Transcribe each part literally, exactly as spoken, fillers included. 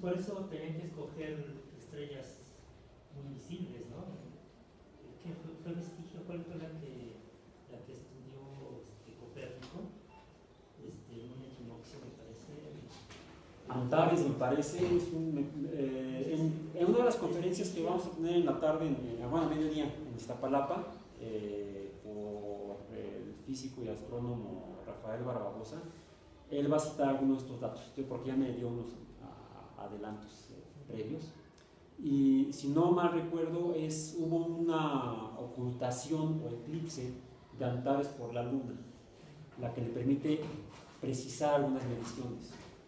por eso tenían que escoger estrellas muy visibles, ¿no? ¿Qué fue, fue Vestigio? ¿Cuál fue la que, la que estudió este, Copérnico? Este, un equinoccio, me parece. Antares, me parece, es un, eh, en, en una de las conferencias que vamos a tener en la tarde, en, en, bueno, a mediodía, en Iztapalapa, eh, por el físico y astrónomo Rafael Barbarosa, él va a citar algunos de estos datos, porque ya me dio unos a, adelantos eh, previos. Y si no mal recuerdo, es, hubo una ocultación o eclipse de Antares por la Luna, la que le permite precisar algunas mediciones.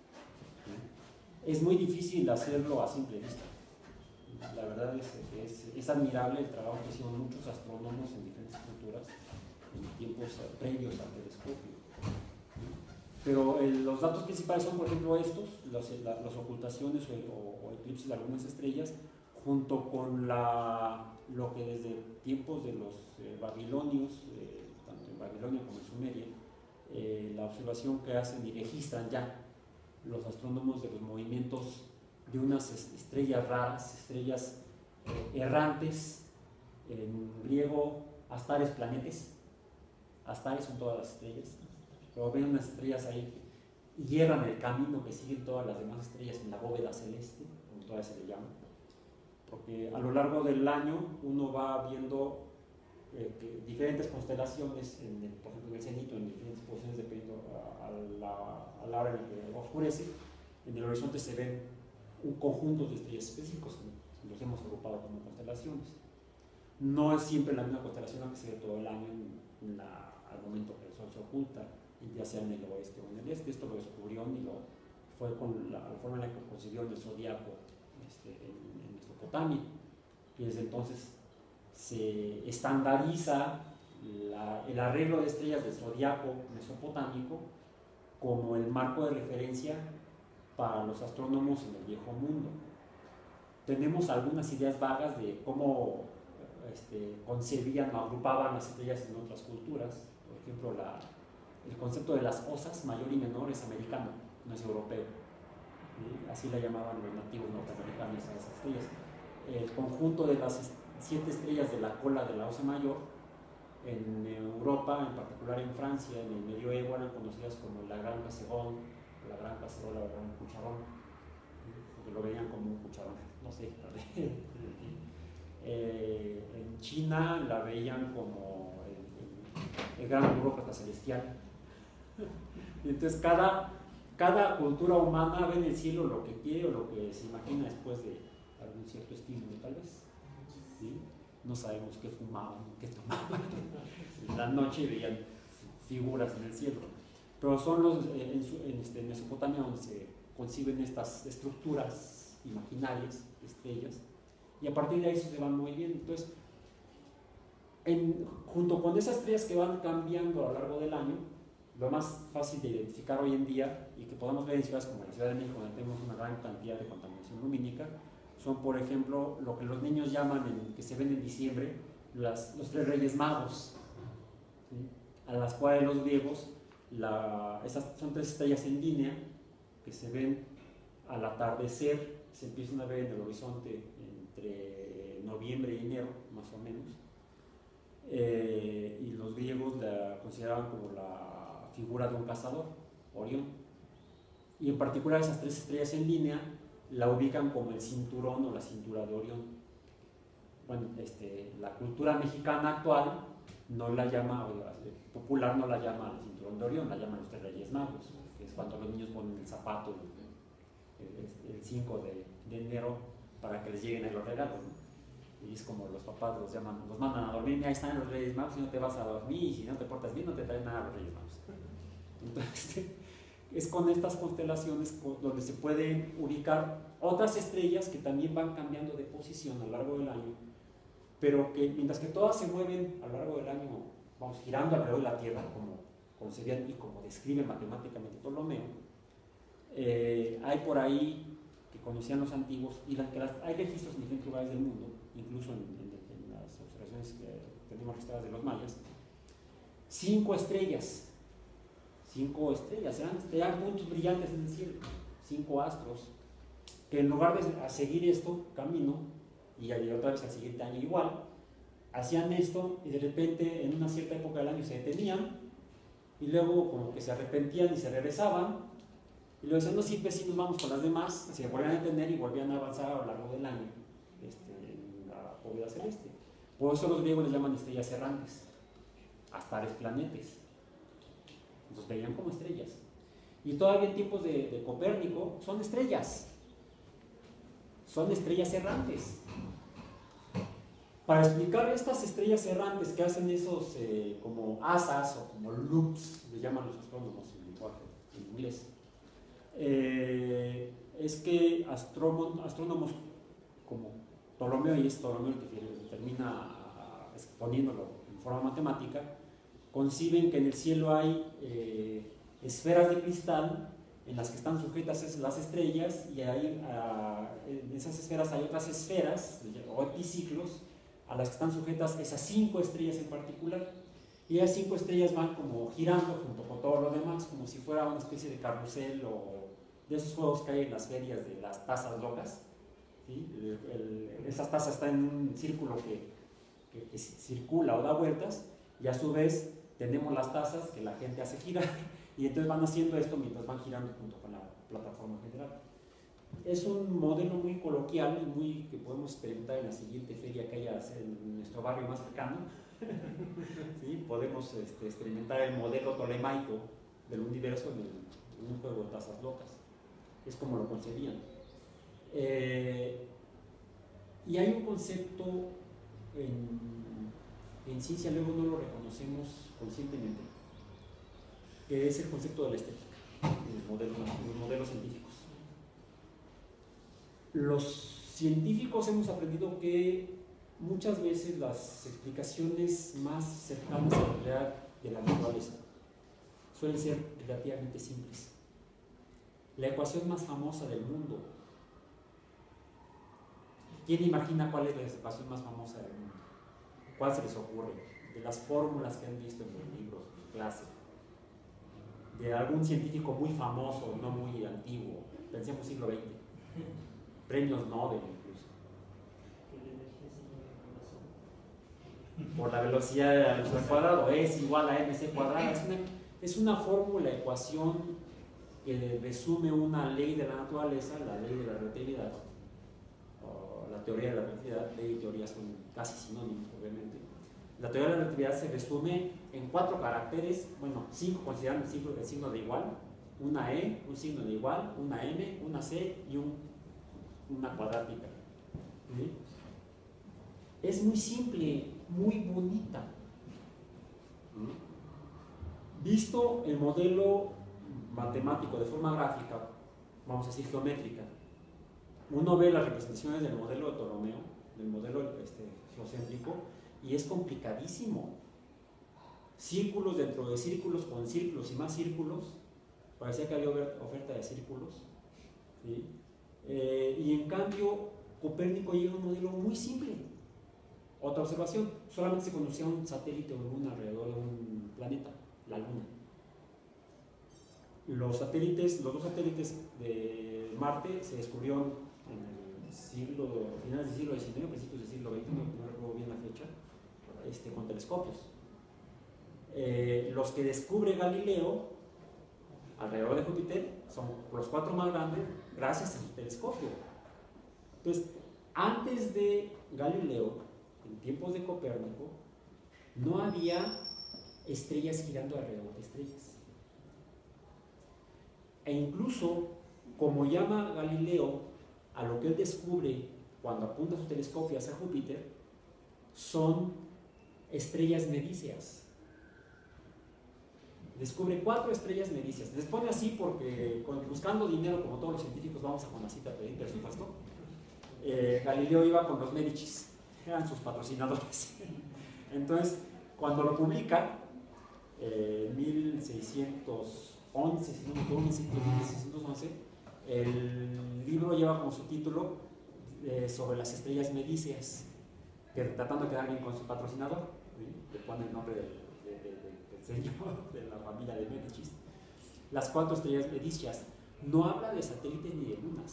Es muy difícil hacerlo a simple vista. La verdad es que es, es admirable el trabajo que hicieron muchos astrónomos en diferentes culturas en tiempos previos al telescopio. Pero el, los datos principales son, por ejemplo, estos, las los ocultaciones o, o, o eclipses de algunas estrellas, junto con la, lo que desde tiempos de los eh, babilonios, eh, tanto en Babilonia como en Sumeria, eh, la observación que hacen y registran ya los astrónomos de los movimientos de unas estrellas raras, estrellas eh, errantes, en griego, astares planetes. Astares son todas las estrellas, pero ven unas estrellas ahí que hierran el camino que siguen todas las demás estrellas en la bóveda celeste, como todavía se le llama, porque a lo largo del año uno va viendo eh, que diferentes constelaciones, en el, por ejemplo en el cenito, en diferentes posiciones dependiendo a, a, la, a la hora en que oscurece, en el horizonte se ven un conjunto de estrellas específicos, los hemos agrupado como constelaciones. No es siempre la misma constelación la que se ve todo el año en, en la, al momento que el Sol se oculta, ya sea en el oeste o en el este. Esto lo descubrió y lo fue con la, la forma en la que concibió el zodiaco este, en, en Mesopotamia, y desde entonces se estandariza la, el arreglo de estrellas del zodiaco mesopotámico como el marco de referencia para los astrónomos en el viejo mundo. Tenemos algunas ideas vagas de cómo este, concebían o agrupaban las estrellas en otras culturas. Por ejemplo, la, el concepto de las osas mayor y menor es americano, no es europeo. ¿Sí? Así la llamaban los nativos norteamericanos a esas estrellas. El conjunto de las siete estrellas de la cola de la osa mayor en Europa, en particular en Francia, en el medioevo, eran conocidas como la gran cacerón, la gran cacerola, el gran cucharón, porque lo veían como un cucharón, no sé. eh, en China la veían como el, el, el gran burócrata celestial. Entonces cada, cada cultura humana ve en el cielo lo que quiere o lo que se imagina después de algún cierto estímulo, tal vez. ¿Sí? No sabemos qué fumaban, qué tomaban. En la noche veían figuras en el cielo. Pero son los, en, su, en, este, en Mesopotamia donde se conciben estas estructuras imaginarias, estrellas, y a partir de ahí se van muy bien. Entonces, en, junto con esas estrellas que van cambiando a lo largo del año, lo más fácil de identificar hoy en día, y que podemos ver en ciudades como la Ciudad de México, donde tenemos una gran cantidad de contaminación lumínica, son, por ejemplo, lo que los niños llaman, en, que se ven en diciembre, las, los tres reyes magos, ¿sí? A las cuales los griegos, la, esas son tres estrellas en línea que se ven al atardecer, se empiezan a ver en el horizonte entre noviembre y enero, más o menos, eh, y los griegos la consideraban como la figura de un cazador, Orión, y en particular esas tres estrellas en línea la ubican como el cinturón o la cintura de Orión. Bueno, este, la cultura mexicana actual no la llama, o la popular no la llama el cinturón de Orión, la llaman los tres reyes magos, que es cuando los niños ponen el zapato el cinco de, de enero para que les lleguen a los regalos, ¿no? Y es como los papás los llaman, los mandan a dormir, ahí están los reyes magos, si no te vas a dormir y si no te portas bien no te traen nada a los reyes magos. Entonces, es con estas constelaciones donde se pueden ubicar otras estrellas que también van cambiando de posición a lo largo del año, pero que mientras que todas se mueven a lo largo del año, vamos girando alrededor de la Tierra, como concebían y como describe matemáticamente Ptolomeo, eh, hay por ahí que conocían los antiguos, y la, que las, hay registros en diferentes lugares del mundo, incluso en, en, en las observaciones que tenemos registradas de los mayas, cinco estrellas. Cinco estrellas, eran, eran puntos brillantes en el cielo, cinco astros que en lugar de seguir esto, camino, y otra vez al siguiente año igual, hacían esto y de repente en una cierta época del año se detenían y luego como que se arrepentían y se regresaban y luego decían, no, sí, pues sí, nos vamos con las demás, se volvían a detener y volvían a avanzar a lo largo del año este, en la bóveda celeste. Por eso los griegos les llaman estrellas errantes, astares planetes. Los veían como estrellas. Y todavía en tiempos de, de Copérnico son estrellas, son estrellas errantes. Para explicar estas estrellas errantes que hacen esos eh, como asas o como loops, le llaman los astrónomos en lenguaje en inglés, eh, es que astrónomos, astrónomos como Ptolomeo, y es Ptolomeo el que termina exponiéndolo en forma matemática, conciben que en el cielo hay eh, esferas de cristal en las que están sujetas las estrellas y hay, uh, en esas esferas hay otras esferas o epiciclos a las que están sujetas esas cinco estrellas en particular, y esas cinco estrellas van como girando junto con todo lo demás, como si fuera una especie de carrusel o de esos juegos que hay en las ferias de las tazas locas, ¿sí? el, el, esas tazas están en un círculo que, que, que circula o da vueltas, y a su vez tenemos las tazas que la gente hace girar, y entonces van haciendo esto mientras van girando junto con la plataforma general. Es un modelo muy coloquial y muy que podemos experimentar en la siguiente feria que haya en nuestro barrio más cercano. ¿Sí? Podemos este, experimentar el modelo tolemaico del universo en, el, en un juego de tazas locas. Es como lo concebían. Eh, y hay un concepto en, en ciencia, luego no lo reconocemos conscientemente, que es el concepto de la estética en los modelos, en los modelos científicos. Los científicos hemos aprendido que muchas veces las explicaciones más cercanas a la realidad de la naturaleza suelen ser relativamente simples. La ecuación más famosa del mundo, ¿quién imagina cuál es la ecuación más famosa del mundo? ¿Cuál se les ocurre? De las fórmulas que han visto en los libros de clase, de algún científico muy famoso, no muy antiguo, pensemos siglo veinte, premios Nobel incluso, por la velocidad al cuadrado es igual a mc cuadrado. Es una, es una fórmula, ecuación que resume una ley de la naturaleza, la ley de la relatividad, o la teoría de la relatividad. Ley y teoría son casi sinónimos, obviamente. La teoría de la relatividad se resume en cuatro caracteres, bueno, cinco considerando el signo, el signo de igual, una E, un signo de igual, una M, una C y un, una cuadrática. ¿Sí? Es muy simple, muy bonita. Visto el modelo matemático de forma gráfica, vamos a decir geométrica, uno ve las representaciones del modelo de Ptolomeo, del modelo este, geocéntrico, y es complicadísimo. Círculos dentro de círculos con círculos y más círculos, parecía que había oferta de círculos, ¿sí? Eh, y en cambio Copérnico llega a un modelo muy simple. Otra observación, solamente se conocía un satélite o luna alrededor de un planeta, la luna. Los satélites, los dos satélites de Marte se descubrieron en el siglo, finales del siglo diecinueve, principios del siglo veinte, no, no recuerdo bien la fecha, este, con telescopios. Eh, los que descubre Galileo alrededor de Júpiter son los cuatro más grandes gracias a su telescopio. Entonces, antes de Galileo, en tiempos de Copérnico, no había estrellas girando alrededor de estrellas. E incluso, como llama Galileo a lo que él descubre cuando apunta su telescopio hacia Júpiter, son estrellas medíceas. Descubre cuatro estrellas medíceas. Les pone así porque buscando dinero, como todos los científicos, vamos a Conacita a pedir presupuesto. Eh, Galileo iba con los Médicis, eran sus patrocinadores. Entonces, cuando lo publica, en eh, mil seiscientos once, si no me equivoco, mil seiscientos once, el libro lleva como subtítulo eh, sobre las estrellas medíceas, que tratando de quedar bien con su patrocinador, ¿sí? Le pone el nombre del, de, de, de, del señor de la familia de Médicis. Las cuatro estrellas medíceas. No habla de satélites ni de lunas,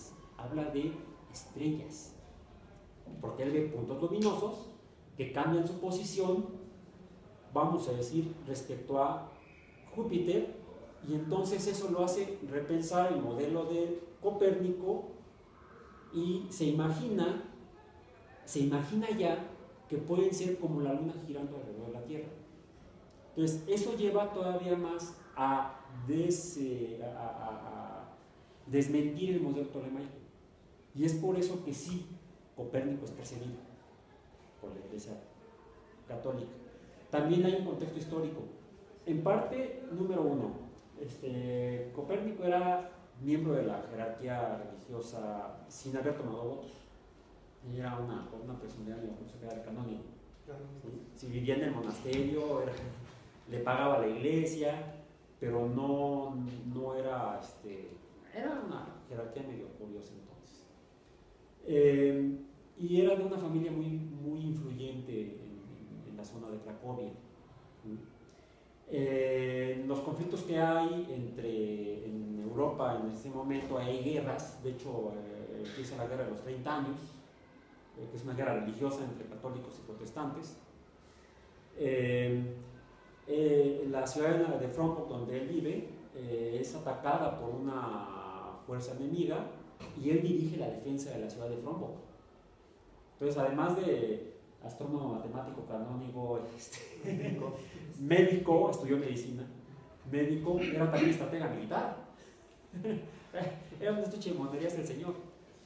habla de estrellas, porque él ve puntos luminosos que cambian su posición, vamos a decir, respecto a Júpiter, y entonces eso lo hace repensar el modelo de Copérnico y se imagina, se imagina ya que pueden ser como la Luna girando alrededor de la Tierra. Entonces, eso lleva todavía más a, des, a, a, a desmentir el modelo tolemaico. Y es por eso que sí, Copérnico es perseguido por la Iglesia Católica. También hay un contexto histórico. En parte, número uno, este, Copérnico era miembro de la jerarquía religiosa sin haber tomado votos. Era una, una personalidad de la canónico. ¿Sí? Si vivía en el monasterio, era, le pagaba a la iglesia, pero no, no era, este, era una jerarquía medio curiosa entonces. Eh, y era de una familia muy, muy influyente en, en la zona de Cracovia. ¿Sí? Eh, los conflictos que hay entre, en Europa en este momento, hay guerras, de hecho eh, empieza la guerra de los treinta años, eh, que es una guerra religiosa entre católicos y protestantes. Eh, eh, la ciudad de Frompo, donde él vive, eh, es atacada por una fuerza enemiga y él dirige la defensa de la ciudad de Frompo. Entonces, además de astrónomo, matemático, canónigo, este, médico, estudió medicina, médico, era también estratega militar. Era un estuche de monerías del señor.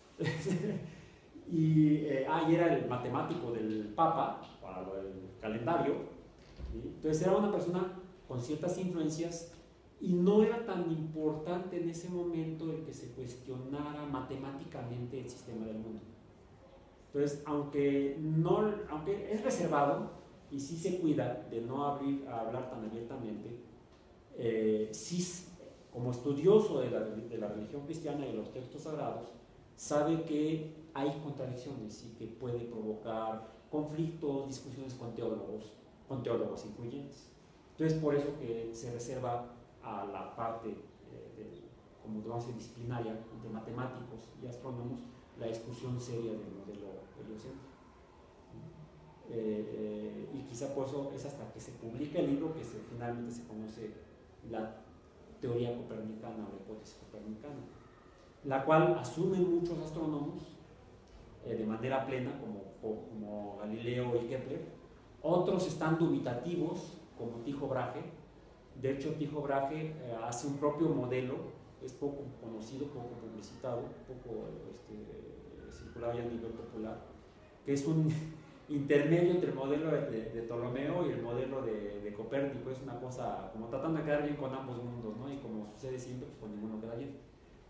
y, eh, ah, y era el matemático del Papa para el calendario. ¿Sí? Entonces era una persona con ciertas influencias y no era tan importante en ese momento el que se cuestionara matemáticamente el sistema del mundo. Entonces, aunque, no, aunque es reservado y sí se cuida de no abrir, a hablar tan abiertamente, eh, sí, como estudioso de la, de la religión cristiana y de los textos sagrados, sabe que hay contradicciones y que puede provocar conflictos, discusiones con teólogos, con teólogos influyentes. Entonces, por eso que se reserva a la parte, eh, de, como vamos a decir, disciplinaria, entre matemáticos y astrónomos, la discusión seria del modelo heliocéntrico. Eh, eh, y quizá por eso es hasta que se publica el libro que se, finalmente se conoce la teoría copernicana o la hipótesis copernicana, la cual asumen muchos astrónomos eh, de manera plena, como, como Galileo y Kepler. Otros están dubitativos, como Tycho Brahe. De hecho, Tycho Brahe eh, hace un propio modelo, es poco conocido, poco publicitado, poco este, circulado ya a nivel popular, que es un intermedio entre el modelo de, de, de Ptolomeo y el modelo de, de Copérnico. Es una cosa como tratando de quedar bien con ambos mundos, ¿no? Y como sucede siempre, pues con ninguno queda bien.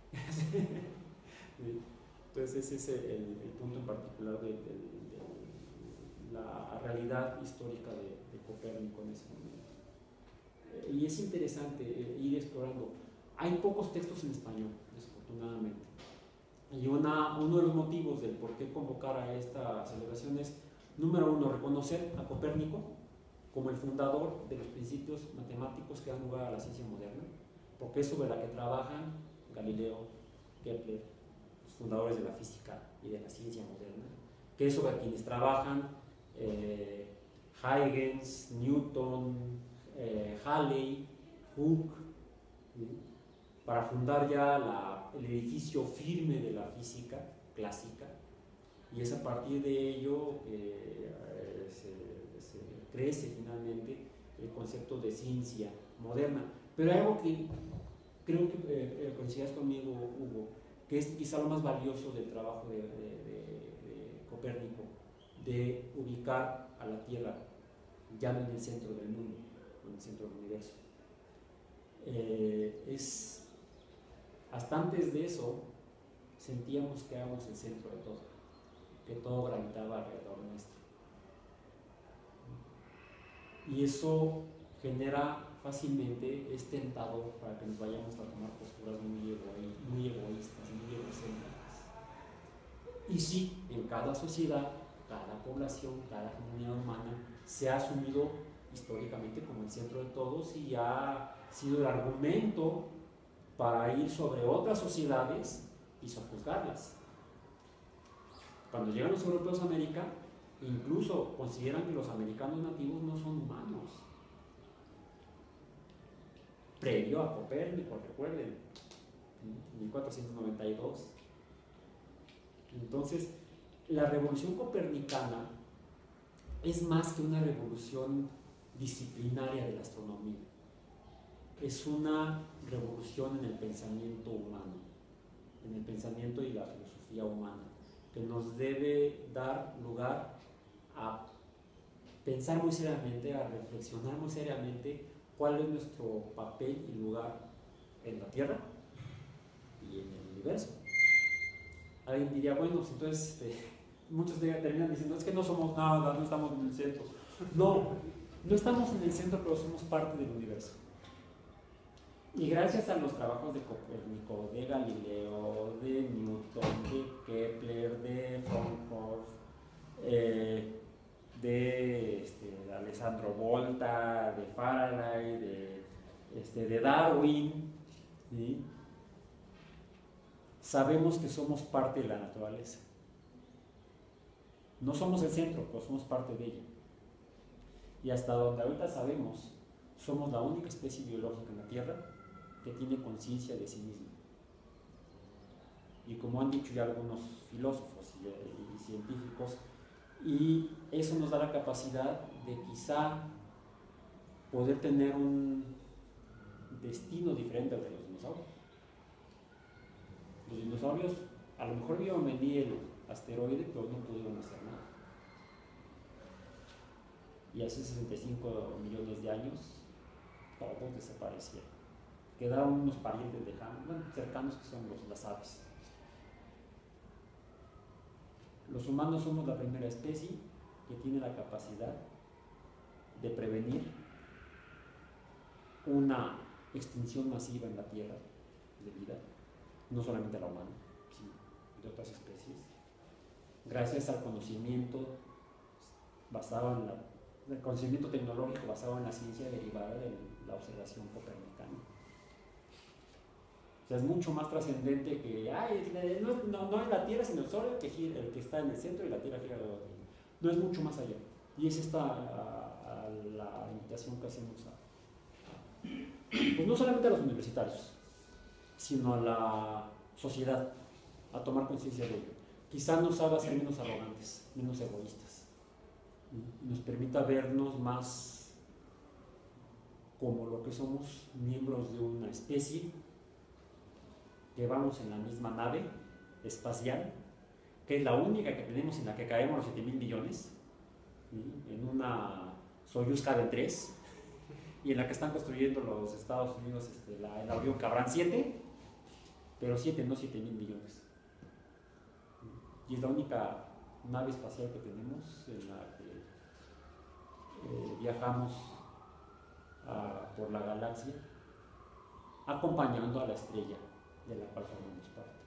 Entonces ese es el, el punto en particular de, de, de la realidad histórica de, de Copérnico en ese momento. Eh, y es interesante eh, ir explorando. Hay pocos textos en español, desafortunadamente. Y una, uno de los motivos del por qué convocar a esta celebración es, número uno, reconocer a Copérnico como el fundador de los principios matemáticos que dan lugar a la ciencia moderna, porque es sobre la que trabajan Galileo, Kepler, los fundadores de la física y de la ciencia moderna, que es sobre quienes trabajan eh, Huygens, Newton, eh, Halley, Hooke, ¿sí? Para fundar ya la, el edificio firme de la física clásica, y es a partir de ello que eh, se, se crece finalmente el concepto de ciencia moderna. Pero hay algo que creo que eh, coincidas conmigo, Hugo, que es quizá lo más valioso del trabajo de, de, de, de Copérnico, de ubicar a la Tierra ya no en el centro del mundo, en el centro del universo. Eh, es Hasta antes de eso sentíamos que éramos el centro de todo, que todo gravitaba alrededor nuestro. Y eso genera fácilmente, es tentador para que nos vayamos a tomar posturas muy, egoí, muy egoístas, muy egocéntricas. Y sí, en cada sociedad, cada población, cada comunidad humana se ha asumido históricamente como el centro de todos y ha sido el argumento para ir sobre otras sociedades y sojuzgarlas. Cuando llegan los europeos a América, incluso consideran que los americanos nativos no son humanos. Previo a Copérnico, recuerden, mil cuatrocientos noventa y dos. Entonces, la revolución copernicana es más que una revolución disciplinaria de la astronomía. Es una revolución en el pensamiento humano, en el pensamiento y la filosofía humana, que nos debe dar lugar a pensar muy seriamente, a reflexionar muy seriamente cuál es nuestro papel y lugar en la Tierra y en el universo. Alguien diría, bueno, pues entonces este, muchos terminan diciendo, es que no somos nada, no estamos en el centro. No, no estamos en el centro, pero somos parte del universo. Y gracias a los trabajos de Copérnico, de Galileo, de Newton, de Kepler, de Fraunhofer, eh, de este, Alessandro Volta, de Faraday, de, este, de Darwin, ¿sí? Sabemos que somos parte de la naturaleza. No somos el centro, pero somos parte de ella. Y hasta donde ahorita sabemos, somos la única especie biológica en la Tierra que tiene conciencia de sí misma. Y como han dicho ya algunos filósofos y, y científicos, y eso nos da la capacidad de quizá poder tener un destino diferente al de los dinosaurios. Los dinosaurios a lo mejor vieron venir el asteroide, pero no pudieron hacer nada. Y hace sesenta y cinco millones de años todos desaparecieron. Quedaron unos parientes lejanos, bueno, cercanos, que son los, las aves. Los humanos somos la primera especie que tiene la capacidad de prevenir una extinción masiva en la Tierra de vida, no solamente la humana, sino de otras especies, gracias al conocimiento basado en la, el conocimiento tecnológico basado en la ciencia derivada de la observación copernicana. O sea, es mucho más trascendente que, ay, no, no, no es la Tierra sino el Sol el que, gira, el que está en el centro y la Tierra gira alrededor de él. No es mucho más allá. Y es esta a, a la invitación que hacemos a, a, pues no solamente a los universitarios, sino a la sociedad, a tomar conciencia de ello. Quizá nos haga ser menos arrogantes, menos egoístas, y nos permita vernos más como lo que somos, miembros de una especie, que vamos en la misma nave espacial, que es la única que tenemos en la que caemos los siete mil millones, ¿sí? En una Soyuz K B tres, y en la que están construyendo los Estados Unidos este, la, el avión Cabrán siete, pero siete, no siete mil millones. Y es la única nave espacial que tenemos en la que eh, viajamos a, por la galaxia, acompañando a la estrella de la cual formamos parte.